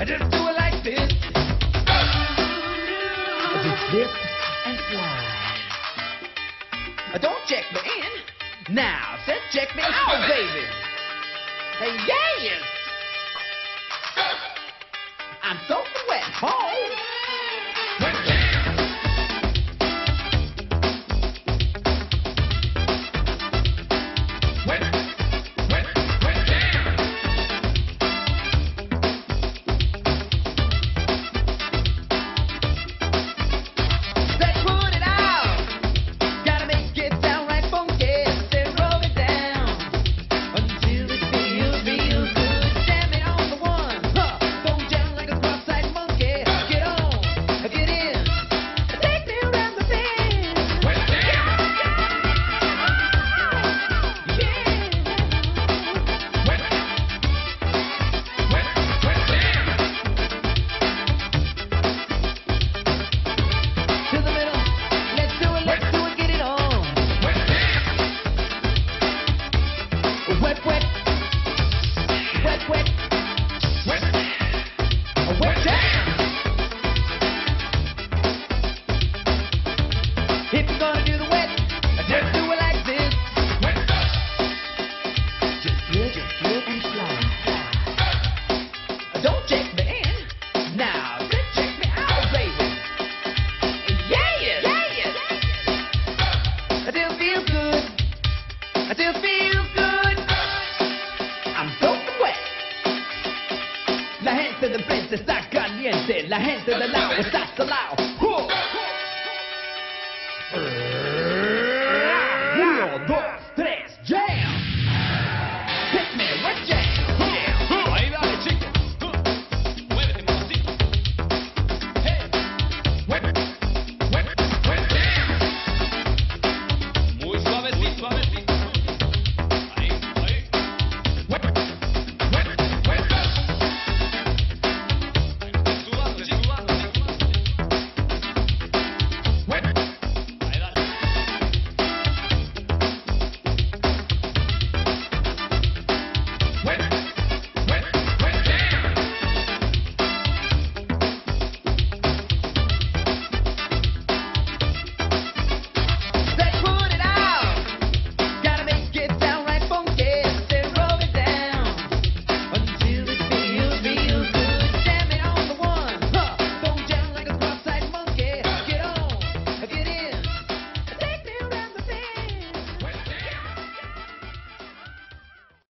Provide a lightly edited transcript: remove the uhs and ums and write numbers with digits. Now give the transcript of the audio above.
Just do it like this. Just slip and slide. Don't check me in. Now, said check me out, baby. Hey, yes. I'm soaking wet. Oh. If you're gonna do the wet, just do it like this. Just slip and slide. Don't check me in. Now, just check me out, baby. Yeah. I still feel good. I still feel good. I'm soaking wet. La gente de frente está caliente. La gente de lado está salado.